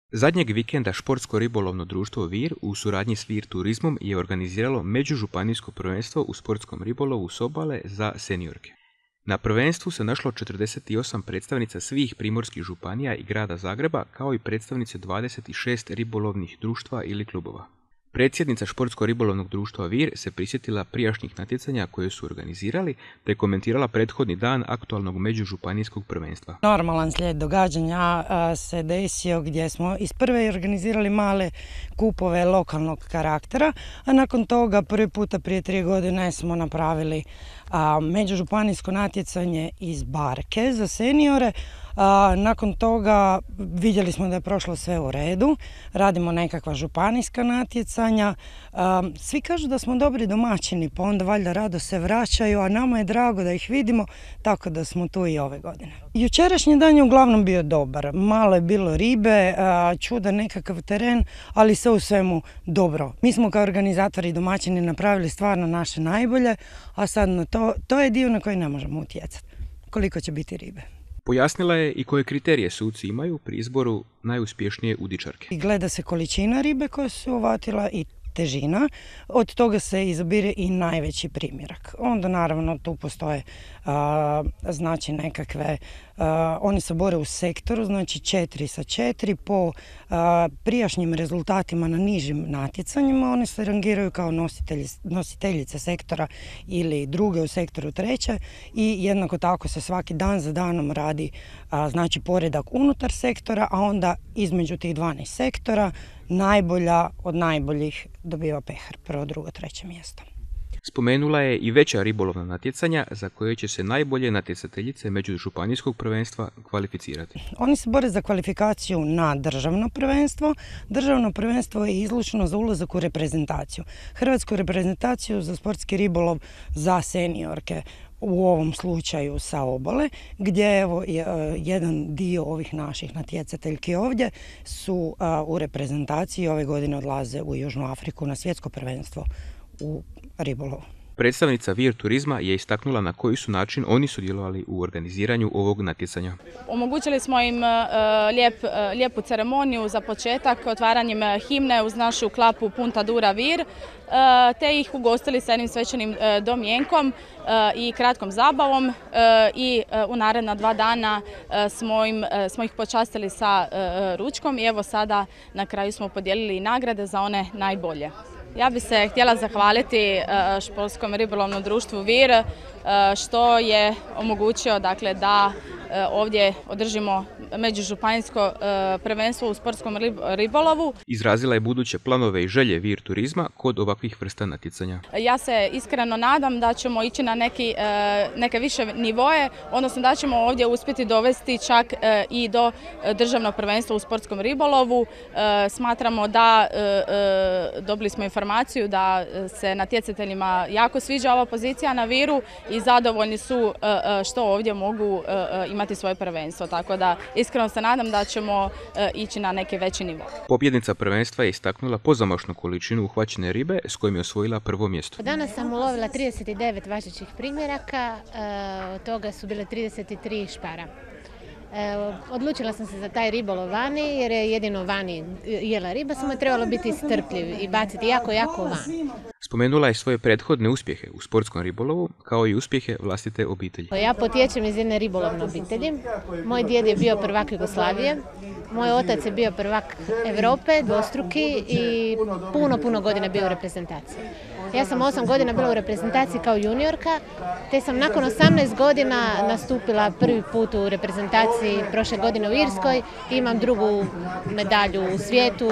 Zadnjeg vikenda Športsko ribolovno društvo Vir u suradnji s Vir turizmom je organiziralo međužupanijsko prvenstvo u sportskom ribolovu s obale za seniorke. Na prvenstvu se našlo 48 predstavnica svih primorskih županija i grada Zagreba, kao i predstavnice 26 ribolovnih društva ili klubova. Predsjednica Športsko-ribolovnog društva Vir se prisjetila prijašnjih natjecanja koje su organizirali, te komentirala prethodni dan aktualnog međužupanijskog prvenstva. Normalan slijed događanja se desio gdje smo iz prve organizirali male kupove lokalnog karaktera, a nakon toga prvi puta prije 3 godine smo napravili međužupanijsko natjecanje iz barke za seniore. Nakon toga vidjeli smo da je prošlo sve u redu, radimo nekakva županijska natjecanja. Svi kažu da smo dobri domaćini, pa onda valjda rado se vraćaju, a nama je drago da ih vidimo, tako da smo tu i ove godine. Jučerašnji dan je uglavnom bio dobar, malo je bilo ribe, čudan nekakav teren, ali sve u svemu dobro. Mi smo kao organizatori i domaćini napravili stvarno naše najbolje, a sad to je dio na koji ne možemo utjecati, koliko će biti ribe. Pojasnila je i koje kriterije suci imaju pri izboru najuspješnije udičarke. Gleda se količina ribe koja se uvatila i težina, od toga se izabire i najveći primjerak. Onda naravno tu postoje znači nekakve, oni se bore u sektoru, znači 4 sa 4 po prijašnjim rezultatima na nižim natjecanjima, oni se rangiraju kao nositeljice sektora ili druge u sektoru treće i jednako tako se svaki dan za danom radi znači poredak unutar sektora, a onda između tih 12 sektora najbolja od najboljih dobiva pehar, prvo, drugo, treće mjesto. Spomenula je i veća ribolovna natjecanja za koje će se najbolje natjecateljice međužupanijskog prvenstva kvalificirati. Oni se bore za kvalifikaciju na državno prvenstvo. Državno prvenstvo je izlučno za ulazak u reprezentaciju. Hrvatsku reprezentaciju za sportski ribolov za seniorke, u ovom slučaju sa obale, gdje evo jedan dio ovih naših natjecateljki ovdje su u reprezentaciji, ove godine odlaze u Južnu Afriku na svjetsko prvenstvo u ribolovu. Predstavnica Vir turizma je istaknula na koji su način oni sudjelovali u organiziranju ovog natjecanja. Omogućili smo im lijepu ceremoniju za početak otvaranjem himne uz našu klapu Punta Dura Vir, te ih ugostili sa jednim svečanim domjenkom i kratkom zabavom i u naredna 2 dana smo ih počastili sa ručkom i evo sada na kraju smo podijelili nagrade za one najbolje. Ja bih se htjela zahvaliti Športskom ribolovnom društvu Vir što je omogućio dakle, da ovdje održimo međužupanijsko prvenstvo u sportskom ribolovu. Izrazila je buduće planove i želje Vir turizma kod ovakvih vrsta natjecanja. Ja se iskreno nadam da ćemo ići na neke više nivoje, odnosno da ćemo ovdje uspjeti dovesti čak i do državnog prvenstva u sportskom ribolovu. Smatramo da dobili smo informaciju da se natjecateljima jako sviđa ova pozicija na Viru i zadovoljni su što ovdje mogu imati svoje prvenstvo, tako da iskreno se nadam da ćemo ići na neki veći nivo. Pobjednica prvenstva je istaknula pozamašnu količinu uhvaćene ribe s kojim je osvojila prvo mjesto. Danas sam ulovila 39 važećih primjeraka, od toga su bile 33 špara. Odlučila sam se za taj ribolov vani jer je jedino vani jela riba, samo je trebalo biti strpljiv i baciti jako van. Spomenula je svoje prethodne uspjehe u sportskom ribolovu kao i uspjehe vlastite obitelji. Ja potječem iz jedne ribolovne obitelji. Moj djed je bio prvak Jugoslavije, moj otac je bio prvak Europe, dvostruki i puno godina bio u reprezentaciji. Ja sam 8 godina bila u reprezentaciji kao juniorka, te sam nakon 18 godina nastupila prvi put u reprezentaciji prošle godine u Irskoj. Imam drugu medalju u svijetu,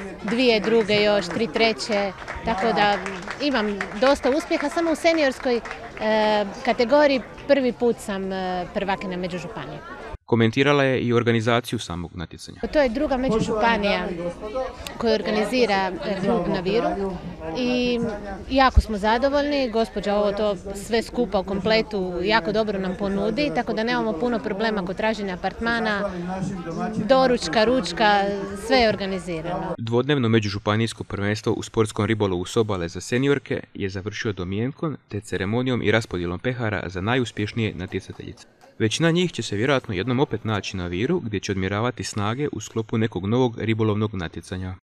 2 druge još, 3 treće, tako da imam dosta uspjeha. Samo u seniorskoj kategoriji prvi put sam prvakinja međužupanije. Komentirala je i organizaciju samog natjecanja. To je druga međužupanija koju organizira klub na Viru i jako smo zadovoljni. Gospođa ovo to sve skupa u kompletu jako dobro nam ponudi, tako da nemamo puno problema kod traženja apartmana, doručka, ručka, sve je organizirano. Dvodnevno međužupanijsko prvenstvo u sportskom ribolovu s obale za seniorke je završio domjenkom te ceremonijom i raspodjelom pehara za najuspješnije natjecateljice. Većina njih će se vjerojatno jednom opet naći na Viru gdje će odmjeravati snage u sklopu nekog novog ribolovnog natjecanja.